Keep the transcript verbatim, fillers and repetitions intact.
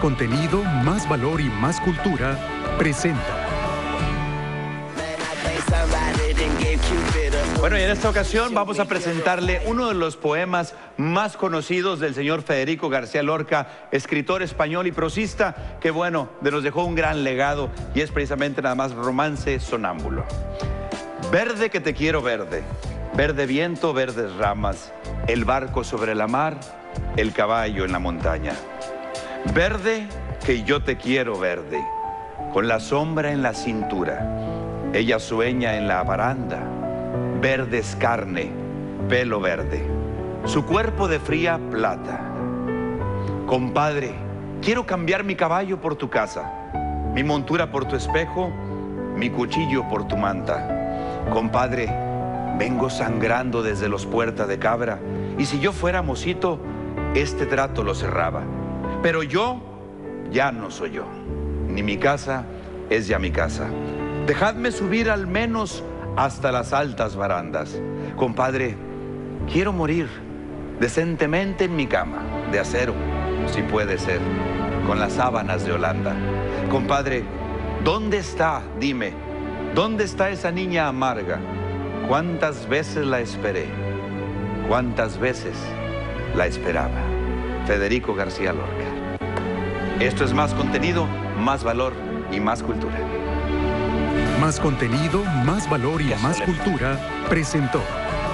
contenido, más valor y más cultura presenta. Bueno, y en esta ocasión vamos a presentarle uno de los poemas más conocidos del señor Federico García Lorca, escritor español y prosista, que bueno, nos dejó un gran legado y es precisamente nada más Romance Sonámbulo. Verde que te quiero verde, verde viento, verdes ramas, el barco sobre la mar, el caballo en la montaña. Verde que yo te quiero verde, con la sombra en la cintura, ella sueña en la baranda. Verde es carne, pelo verde, su cuerpo de fría plata. Compadre, quiero cambiar mi caballo por tu casa, mi montura por tu espejo, mi cuchillo por tu manta. Compadre, vengo sangrando desde los Puerta de Cabra, y si yo fuera mocito, este trato lo cerraba. Pero yo ya no soy yo, ni mi casa es ya mi casa. Dejadme subir al menos hasta las altas barandas. Compadre, quiero morir decentemente en mi cama, de acero, si puede ser, con las sábanas de Holanda. Compadre, ¿dónde está, dime, dónde está esa niña amarga? ¿Cuántas veces la esperé? ¿Cuántas veces la esperaba? Federico García Lorca. Esto es Más Contenido, Más Valor y Más Cultura. Más contenido, más valor y más cultura presentó.